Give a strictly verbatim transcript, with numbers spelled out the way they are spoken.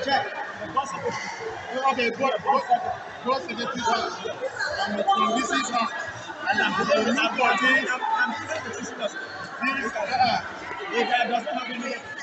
Check. Okay, both both both secretary and from this is now. And I'm going to I'm I'm I'm going to this is. If I does not have any